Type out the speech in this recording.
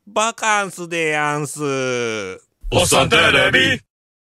バカンスでやんす。 おっさんテレビ